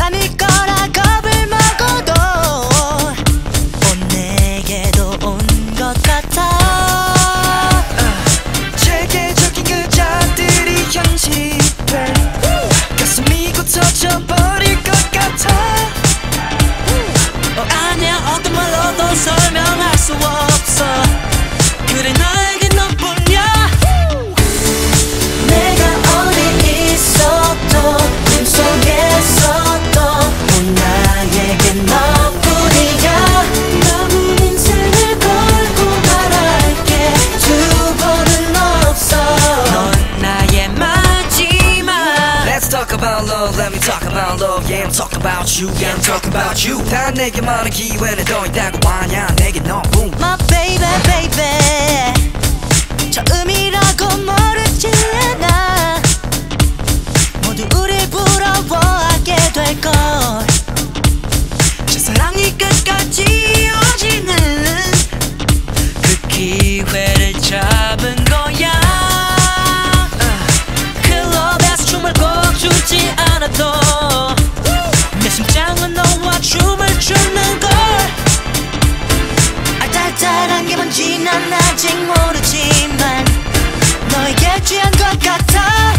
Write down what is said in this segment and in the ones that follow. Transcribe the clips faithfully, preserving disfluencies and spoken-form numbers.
아닐 거라 겁을 먹어도 온 내게도 온 것 같아. uh, 체계적인 그 자들이 현실돼 가슴이 곧 터져버릴 것 같아. uh, 어, 아니야 어떤 말로도 설명할 수 없어. 그래 나에게 너뿐이야. 내가 어디 있어도 꿈속에서도 온 나에게 너뿐이야. 남은 인생을 걸고 말할게 두 번은 없어. 넌 나의 마지막. Let's talk about love, let me talk about love. Yeah, I'm talking about you, yeah, I'm talking about you. 다 내게만의 기회는 더 있다고 하냐 내게 너뿐. My baby, baby. 처음이라고 모르지 않아. 모두 우릴 부러워하게 될걸. 저 사랑이 끝까지 이어지는 그 기회를 잡은 거야. 클럽에서 춤을 꼭 추지 않아도 내 심장은 너와 춤을 추는걸. 알딸딸한 게 뭔지 난 아직 모르지만 너에게 취한 것 같아.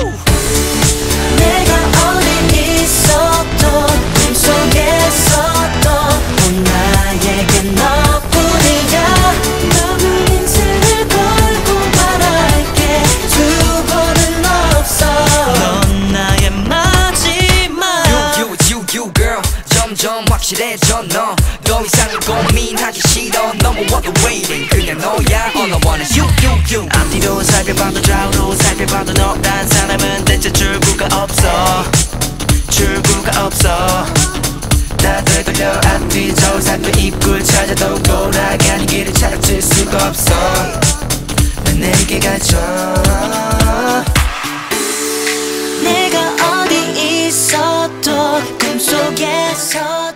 내가 어디 있어도 꿈속에서도 온 나에게 너뿐이야. 남은 인생을 걸고 말할게 두 번은 없어. 넌 나의 마지막. You, you, you, you girl. 점점 확실해져 너. 더 이상은 고민하기 싫어. Number one the waiting 그냥 너야. All I want is you, you, you. 앞뒤로 살펴봐도 좌우로 살펴봐도 너란 사람은 대체 출구가 없어. 출구가 없어. 다들 돌려 앞뒤 저 살펴 입구를 찾아도 돌아가는 길을 찾을 수가 없어. 난 내게 갇혀. 내가 어디 있어도 꿈속에서